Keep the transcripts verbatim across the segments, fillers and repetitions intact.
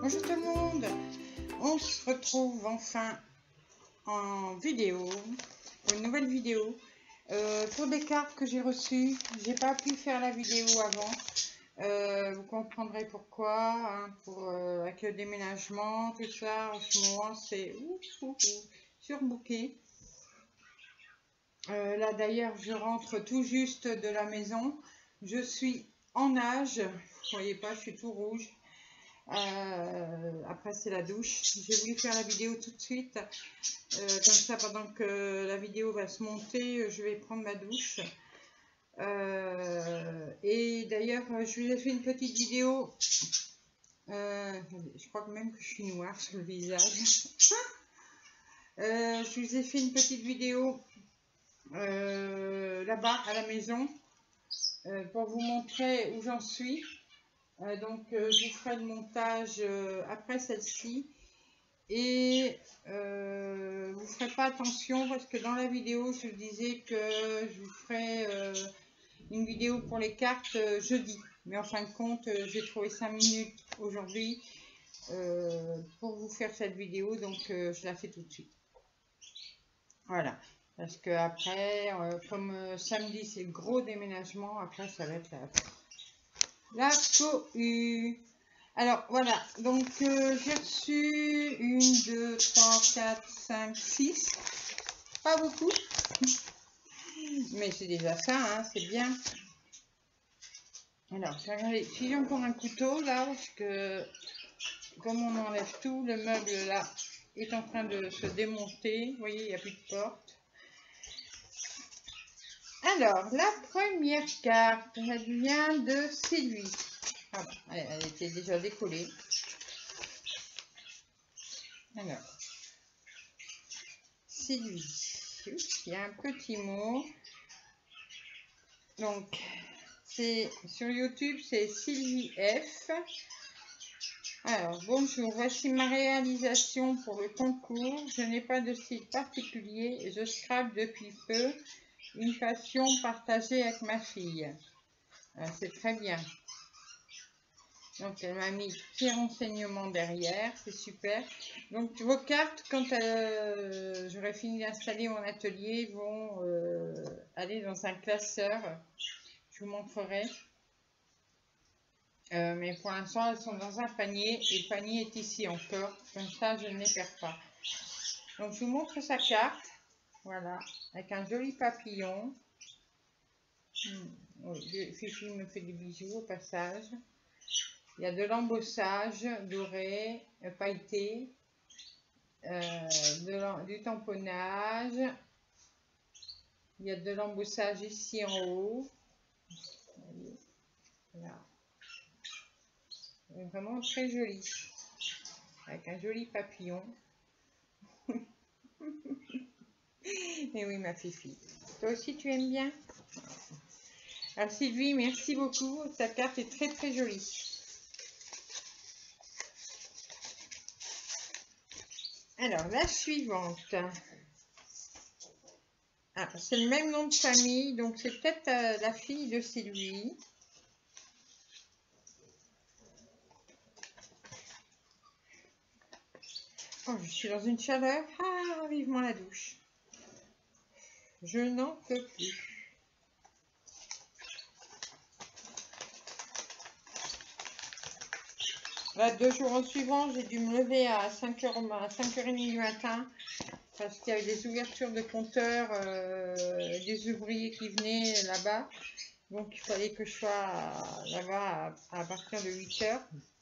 Bonjour tout le monde, on se retrouve enfin en vidéo, une nouvelle vidéo euh, pour des cartes que j'ai reçues. J'ai pas pu faire la vidéo avant, euh, vous comprendrez pourquoi, hein, pour euh, avec le déménagement, tout ça, en ce moment c'est surbooké. Euh, là d'ailleurs je rentre tout juste de la maison, je suis en nage, vous voyez pas, je suis tout rouge. Euh, après c'est la douche. J'ai voulu faire la vidéo tout de suite, euh, comme ça pendant que la vidéo va se monter, je vais prendre ma douche. Euh, et d'ailleurs je vous ai fait une petite vidéo, euh, je crois même que je suis noire sur le visage. euh, je vous ai fait une petite vidéo euh, là-bas à la maison euh, pour vous montrer où j'en suis. Euh, donc euh, je vous ferai le montage euh, après celle-ci et euh, vous ne ferez pas attention parce que dans la vidéo je vous disais que je vous ferai euh, une vidéo pour les cartes euh, jeudi, mais en fin de compte euh, j'ai trouvé cinq minutes aujourd'hui euh, pour vous faire cette vidéo, donc euh, je la fais tout de suite. Voilà, parce que après euh, comme euh, samedi c'est le gros déménagement, après ça va être la La cohue. Alors voilà, donc euh, j'ai reçu une, deux, trois, quatre, cinq, six. Pas beaucoup, mais c'est déjà ça, hein, c'est bien. Alors, je vais regarder si j'ai encore un couteau là, parce que comme on enlève tout, le meuble là est en train de se démonter. Vous voyez, il n'y a plus de porte. Alors, la première carte, elle vient de Sylvie. Ah, elle, elle était déjà décollée. Alors, Sylvie, il y a un petit mot. Donc, c'est sur YouTube, c'est Sylvie F. Alors, bonjour, voici ma réalisation pour le concours. Je n'ai pas de style particulier et je scrape depuis peu. Une passion partagée avec ma fille. C'est très bien. Donc, elle m'a mis petits renseignements derrière, c'est super. Donc, vos cartes, quand euh, j'aurai fini d'installer mon atelier, vont euh, aller dans un classeur. Je vous montrerai. Euh, mais pour l'instant, elles sont dans un panier et le panier est ici encore. Comme ça, je ne les perds pas. Donc, je vous montre sa carte. Voilà, avec un joli papillon. Hmm. Oui, Fifi me fait des bisous au passage. Il y a de l'embossage doré, euh, pailleté, euh, de du tamponnage. Il y a de l'embossage ici en haut. Voilà. Vraiment très joli. Avec un joli papillon. Et oui, ma Fifi. Toi aussi, tu aimes bien? Alors, Sylvie, merci beaucoup. Ta carte est très très jolie. Alors, la suivante. Ah, c'est le même nom de famille, donc c'est peut-être euh, la fille de Sylvie. Oh, je suis dans une chaleur. Ah, vivement la douche. Je n'en peux plus. Là, deux jours en suivant, j'ai dû me lever à cinq heures trente du matin parce qu'il y avait des ouvertures de compteurs, euh, des ouvriers qui venaient là-bas. Donc, il fallait que je sois là-bas à, à partir de huit heures.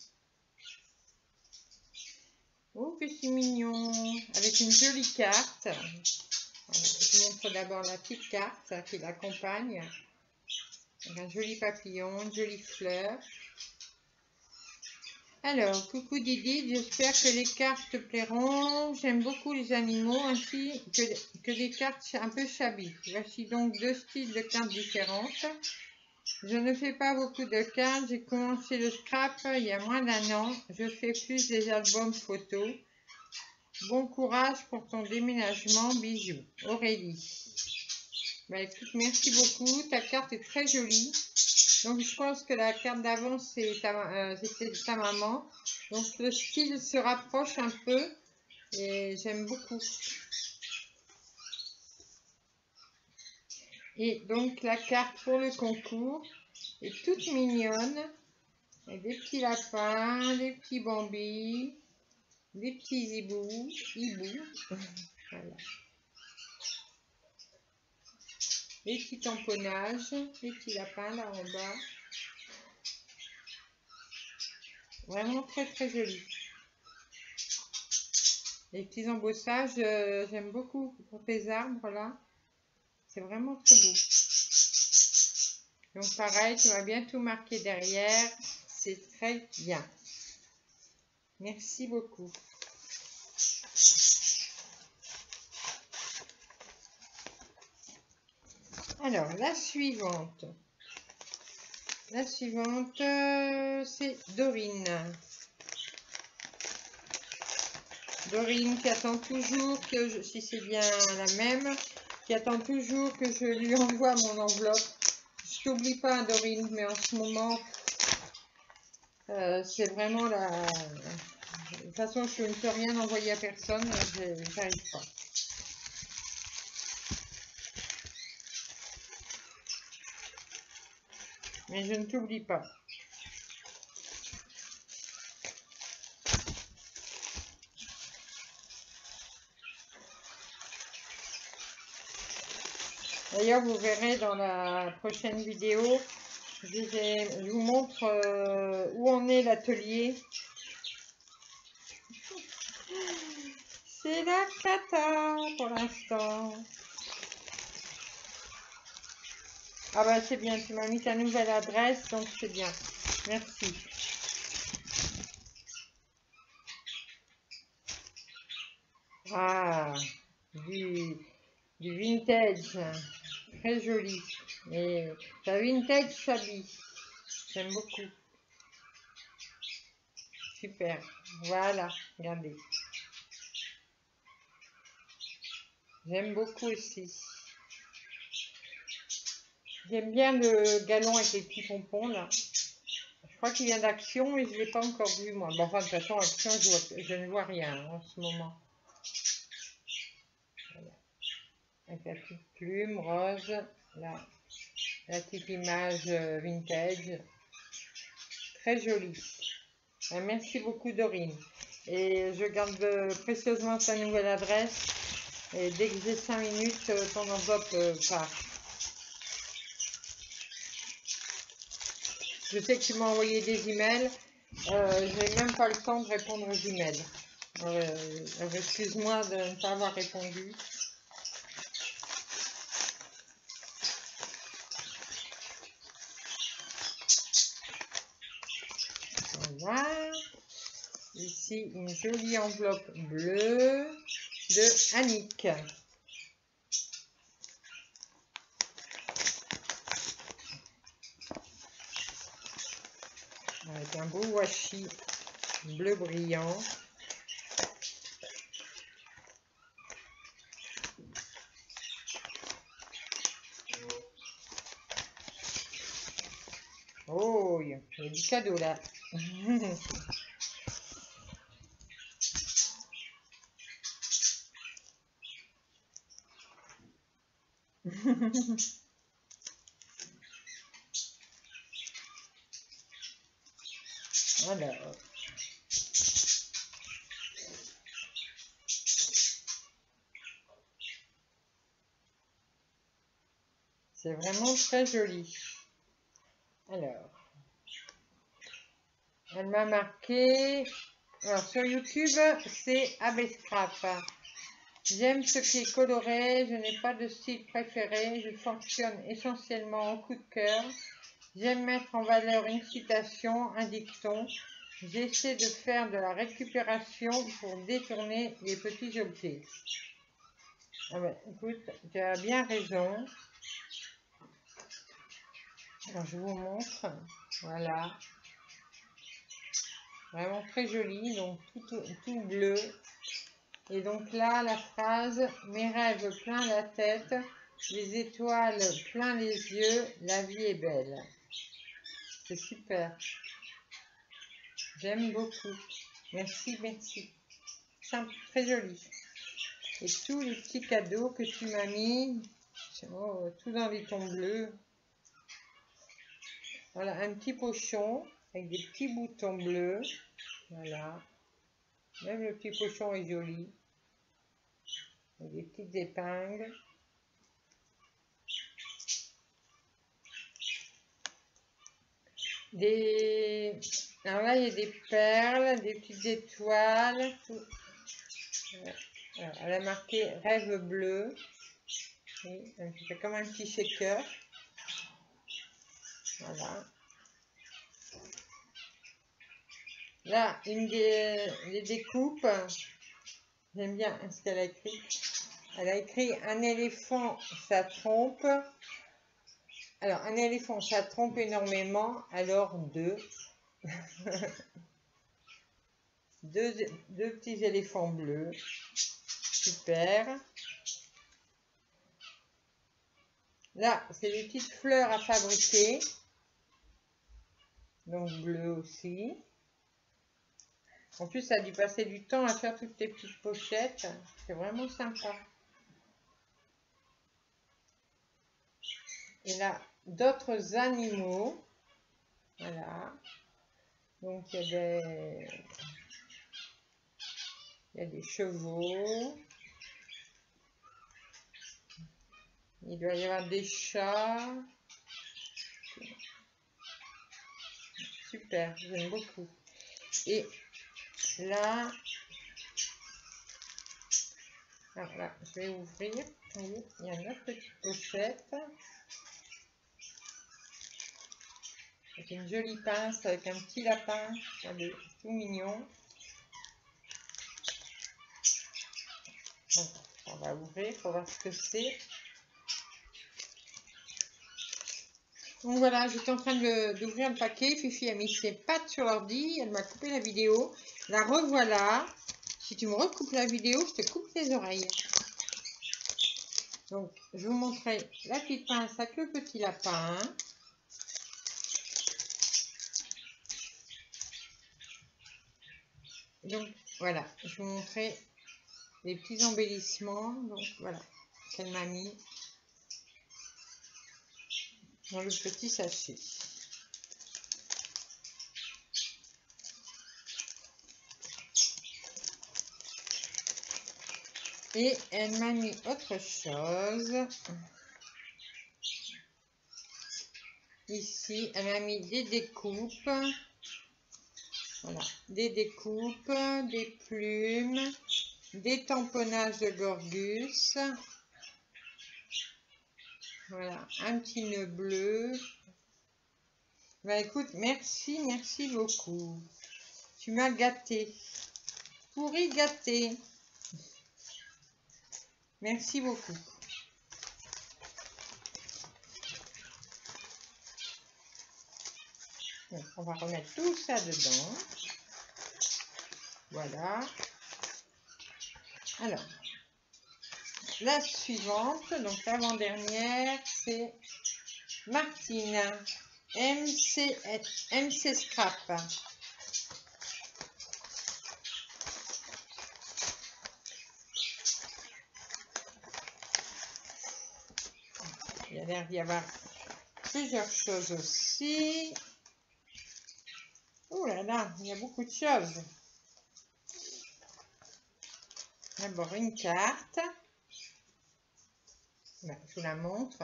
Oh, que c'est mignon! Avec une jolie carte. Voilà, je vous montre d'abord la petite carte qui l'accompagne. Un joli papillon, une jolie fleur. Alors, coucou Didi, j'espère que les cartes te plairont. J'aime beaucoup les animaux ainsi que, que des cartes un peu shabby. Voici donc deux styles de cartes différentes. Je ne fais pas beaucoup de cartes. J'ai commencé le scrap il y a moins d'un an. Je fais plus des albums photos. Bon courage pour ton déménagement. Bisous. Aurélie. Bah, écoute, merci beaucoup. Ta carte est très jolie. Donc, je pense que la carte d'avant, c'était ta, euh, ta maman. Donc le style se rapproche un peu et j'aime beaucoup. Et donc la carte pour le concours est toute mignonne. Avec des petits lapins, des petits bambis, des petits hiboux. hiboux. Voilà. Les petits tamponnages, les petits lapins là en bas. Vraiment très très joli. Les petits embossages, euh, j'aime beaucoup pour tes arbres là. C'est vraiment très beau. Donc pareil, tu vas bien tout marquer derrière. C'est très bien. Merci beaucoup. Alors, la suivante. La suivante, euh, c'est Dorine. Dorine qui attend toujours que, je, si c'est bien la même, qui attend toujours que je lui envoie mon enveloppe. Je t'oublie pas, Dorine, mais en ce moment, euh, c'est vraiment la... De toute façon, je ne peux rien envoyer à personne, je n'arrive pas. Mais je ne t'oublie pas. D'ailleurs, vous verrez dans la prochaine vidéo, je, vais, je vous montre euh, où en est l'atelier. C'est la cata pour l'instant. Ah bah c'est bien, tu m'as mis ta nouvelle adresse, donc c'est bien. Merci. Ah, du, du vintage, très joli. Et la vintage s'habille, j'aime beaucoup. Super, voilà, regardez. J'aime beaucoup aussi. J'aime bien le galon avec les petits pompons là. Je crois qu'il vient d'Action et je ne l'ai pas encore vu moi. Bon, enfin, de toute façon, Action, je, vois, je ne vois rien hein, en ce moment. Voilà. Avec la petite plume rose, là, la petite image vintage. Très jolie. Merci beaucoup Dorine. Et je garde précieusement ta nouvelle adresse. Et dès que j'ai cinq minutes, ton enveloppe part. Je sais que tu m'as envoyé des emails. Euh, je n'ai même pas le temps de répondre aux emails. Euh, Excuse-moi de ne pas avoir répondu. Voilà. Ici, une jolie enveloppe bleue de Annick. Avec un beau washi bleu brillant. Oh, il y a du cadeau là. Alors. C'est vraiment très joli. Alors. Elle m'a marqué. Alors sur YouTube, c'est Abescrap. J'aime ce qui est coloré, je n'ai pas de style préféré, je fonctionne essentiellement en coup de cœur. J'aime mettre en valeur une citation, un dicton. J'essaie de faire de la récupération pour détourner les petits objets. Ah ben, écoute, tu as bien raison. Alors, je vous montre. Voilà. Vraiment très joli, donc tout, tout bleu. Et donc là, la phrase « Mes rêves plein la tête, les étoiles plein les yeux, la vie est belle ». C'est super. J'aime beaucoup. Merci, merci. Simple, très joli. Et tous les petits cadeaux que tu m'as mis, oh, tout dans des tons bleus. Voilà, un petit pochon avec des petits boutons bleus. Voilà. Même le petit pochon est joli. Avec des petites épingles. Des... Alors là, il y a des perles, des petites étoiles. Tout. Voilà. Elle a marqué rêve bleu. Et c'est comme un petit shaker. Voilà. Là, une des, des découpes. J'aime bien ce qu'elle a écrit. Elle a écrit un éléphant, ça trompe. Alors, un éléphant, ça trompe énormément. Alors, deux. deux. Deux petits éléphants bleus. Super. Là, c'est des petites fleurs à fabriquer. Donc, bleu aussi. En plus, ça a dû passer du temps à faire toutes tes petites pochettes. C'est vraiment sympa. Et là, d'autres animaux. Voilà. Donc, il y a des... Il y a des chevaux. Il doit y avoir des chats. Super, j'aime beaucoup. Et là, alors là, je vais ouvrir. Voyez, il y a une autre petite pochette. C'est une jolie pince avec un petit lapin. Regardez, tout mignon. Donc, on va ouvrir pour voir ce que c'est. Donc voilà, j'étais en train d'ouvrir le paquet. Fifi a mis ses pattes sur l'ordi. Elle m'a coupé la vidéo. La revoilà. Si tu me recoupes la vidéo, je te coupe les oreilles. Donc, je vous montrerai la petite pince avec le petit lapin. Donc, voilà, je vous montrerai les petits embellissements. Donc, voilà, qu'elle m'a mis dans le petit sachet. Et elle m'a mis autre chose. Ici, elle m'a mis des découpes. Voilà, des découpes, des plumes, des tamponnages de Gorgus. Voilà, un petit nœud bleu. Bah écoute, merci, merci beaucoup. Tu m'as gâté. Pourri gâté. Merci beaucoup. Donc, on va remettre tout ça dedans. Voilà. Alors, la suivante, donc l'avant-dernière, c'est Martine. M C, M C Scrap. Il y a l'air d'y avoir plusieurs choses aussi. Oh là là, il y a beaucoup de choses. D'abord une carte. Ben, je vous la montre.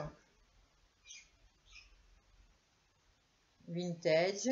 Vintage.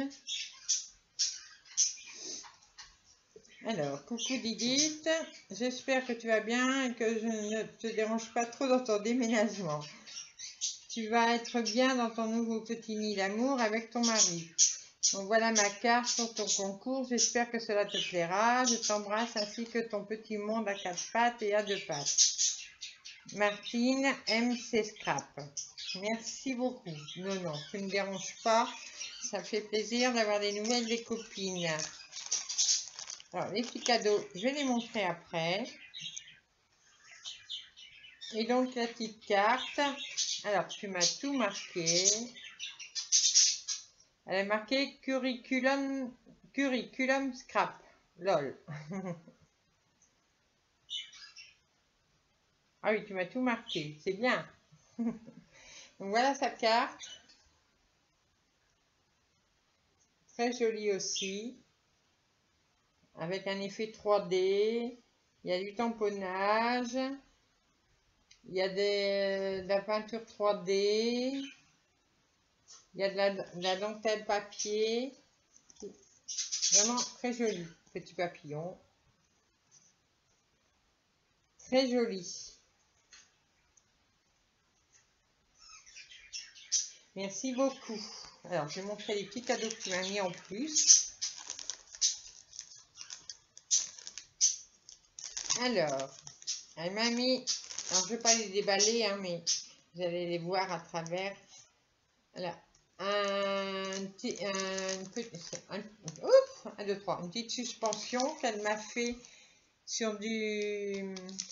Alors, coucou Didith. J'espère que tu vas bien et que je ne te dérange pas trop dans ton déménagement. Tu vas être bien dans ton nouveau petit nid d'amour avec ton mari. Donc voilà ma carte pour ton concours. J'espère que cela te plaira. Je t'embrasse ainsi que ton petit monde à quatre pattes et à deux pattes. Martine M C Scrap. Merci beaucoup. Non, non, tu ne me déranges pas. Ça fait plaisir d'avoir des nouvelles des copines. Alors, les petits cadeaux, je vais les montrer après. Et donc, la petite carte. Alors, tu m'as tout marqué. Elle a marqué curriculum, curriculum scrap. Lol. Ah oui, tu m'as tout marqué. C'est bien. Donc voilà sa carte. Très jolie aussi. Avec un effet trois D. Il y a du tamponnage. Il y a des, de la peinture trois D. Il y a de la, de la dentelle papier. Vraiment très joli. Petit papillon. Très joli. Merci beaucoup. Alors, je vais montrer les petits cadeaux que tu m'as mis en plus. Alors, elle m'a mis... Alors, je ne vais pas les déballer, hein, mais vous allez les voir à travers. Voilà. Un petit... Un, un, ouf, un, deux, trois. Une petite suspension qu'elle m'a fait sur du...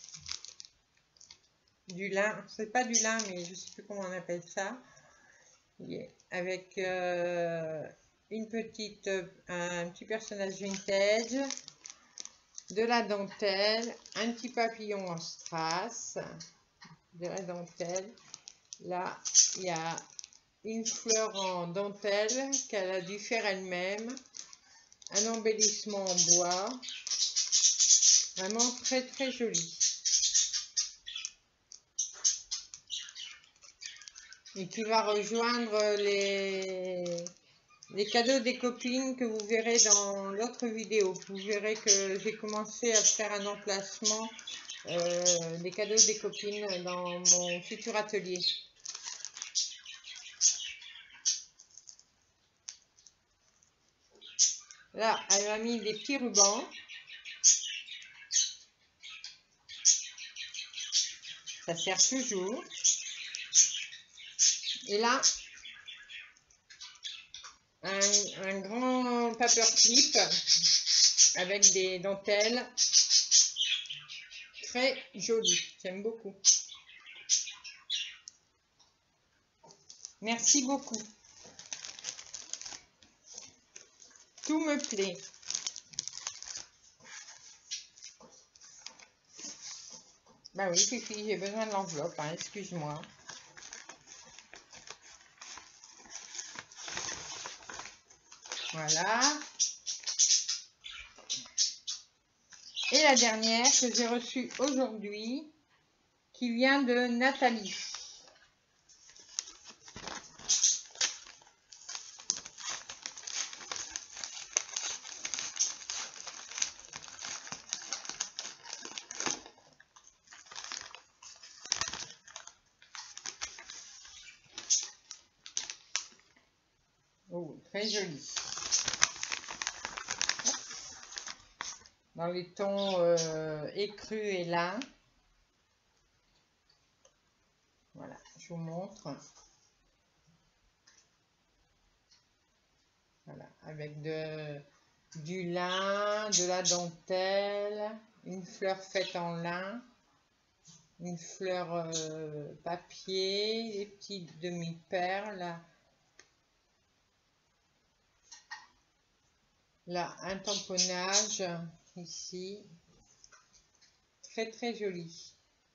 Du lin. C'est pas du lin, mais je ne sais plus comment on appelle ça. Avec euh, une petite, un petit personnage vintage, de la dentelle, un petit papillon en strass, de la dentelle. Là, il y a une fleur en dentelle qu'elle a dû faire elle-même, un embellissement en bois, vraiment très très joli. Et qui va rejoindre les, les cadeaux des copines que vous verrez dans l'autre vidéo. Vous verrez que j'ai commencé à faire un emplacement euh, des cadeaux des copines dans mon futur atelier. Là, elle m'a mis des petits rubans. Ça sert toujours. Et là, un, un grand paperclip avec des dentelles. Très joli. J'aime beaucoup. Merci beaucoup. Tout me plaît. Bah oui, Fifi, j'ai besoin de l'enveloppe, hein, excuse-moi. Voilà. Et la dernière que j'ai reçue aujourd'hui, qui vient de Nathalie. Oh, très joli. Dans les tons euh, écrus et lin. Voilà, je vous montre. Voilà, avec de, du lin, de la dentelle, une fleur faite en lin, une fleur euh, papier, des petites demi-perles. Là, un tamponnage ici. Très très joli.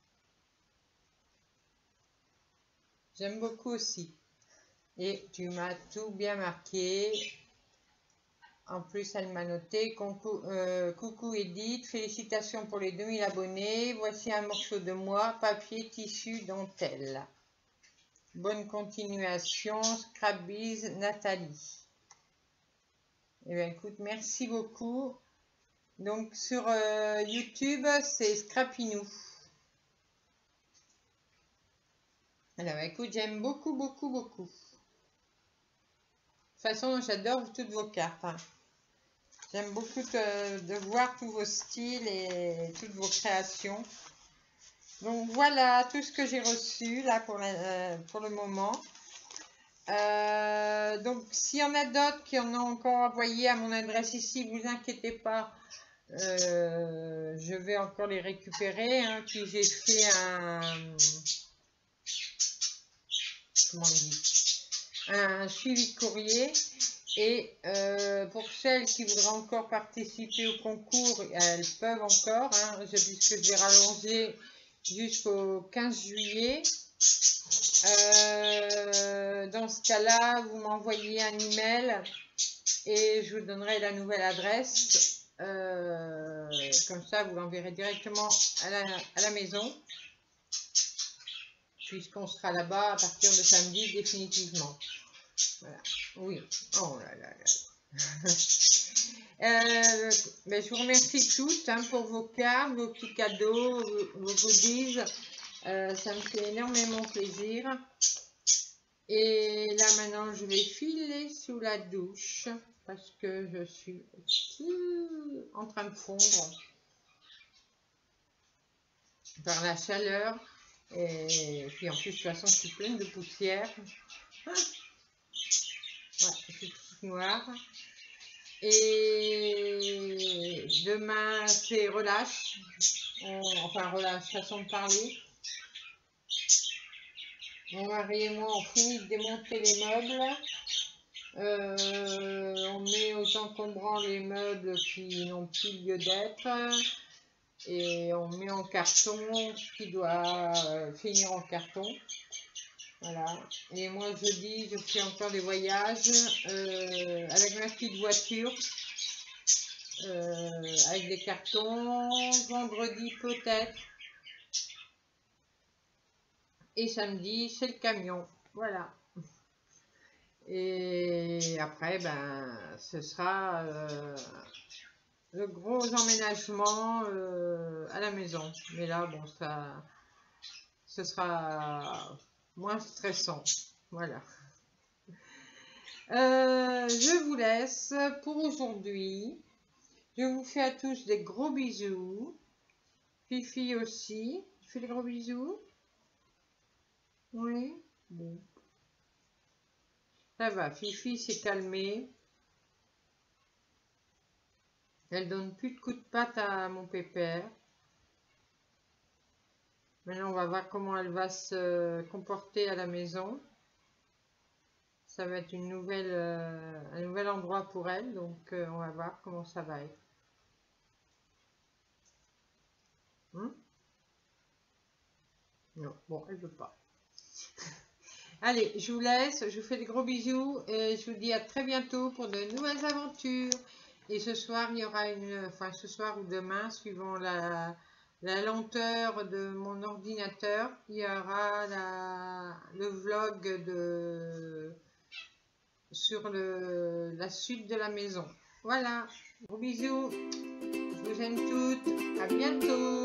J'aime beaucoup aussi. Et tu m'as tout bien marqué. En plus, elle m'a noté coucou, euh, coucou Edith, félicitations pour les deux mille abonnés. Voici un morceau de moi, papier, tissu, dentelle. Bonne continuation, Scrapbiz, Nathalie. Eh bien, écoute, merci beaucoup. Donc, sur euh, YouTube, c'est Scrapinou. Alors, écoute, j'aime beaucoup, beaucoup, beaucoup. De toute façon, j'adore toutes vos cartes. Hein. J'aime beaucoup de, de voir tous vos styles et toutes vos créations. Donc, voilà tout ce que j'ai reçu là pour, la, euh, pour le moment. Euh, donc, s'il y en a d'autres qui en ont encore envoyé à mon adresse ici, vous inquiétez pas. Euh, je vais encore les récupérer. Hein, puis j'ai fait un... Comment on dit ? un suivi de courrier. Et euh, pour celles qui voudraient encore participer au concours, elles peuvent encore, hein, puisque je vais rallonger jusqu'au quinze juillet. Euh, dans ce cas-là, vous m'envoyez un email et je vous donnerai la nouvelle adresse. Euh, comme ça, vous l'enverrez directement à la, à la maison, puisqu'on sera là-bas à partir de samedi définitivement. Voilà. Oui. Oh là là là. euh, mais je vous remercie tous hein, pour vos cartes, vos petits cadeaux, vos, vos goodies. Euh, ça me fait énormément plaisir. Et là maintenant, je vais filer sous la douche parce que je suis en train de fondre par la chaleur. Et puis en plus, de toute façon, je suis pleine de poussière. Ah ouais, je suis toute noire. Et demain, c'est relâche. On, enfin, relâche, façon de parler. Mon mari et moi, on finit de démonter les meubles. Euh, on met aux encombrants les meubles qui n'ont plus lieu d'être. Et on met en carton ce qui doit euh, finir en carton. Voilà. Et moi, jeudi, je fais encore des voyages euh, avec ma petite voiture. Euh, avec des cartons. Vendredi, peut-être. Et samedi, c'est le camion. Voilà. Et après, ben, ce sera euh, le gros emménagement euh, à la maison. Mais là, bon, ça, ce sera moins stressant. Voilà. Euh, je vous laisse pour aujourd'hui. Je vous fais à tous des gros bisous. Fifi aussi. Je fais des gros bisous. Oui. Bon. Ça va, Fifi s'est calmée. Elle donne plus de coups de patte à mon pépère. Maintenant, on va voir comment elle va se comporter à la maison. Ça va être une nouvelle, euh, un nouvel endroit pour elle, donc euh, on va voir comment ça va être. Hum? Non, bon, elle veut pas. Allez, je vous laisse, je vous fais des gros bisous et je vous dis à très bientôt pour de nouvelles aventures. Et ce soir, il y aura une, enfin ce soir ou demain, suivant la, la lenteur de mon ordinateur, il y aura la, le vlog de, sur le, la suite de la maison. Voilà, gros bisous, je vous aime toutes, à bientôt.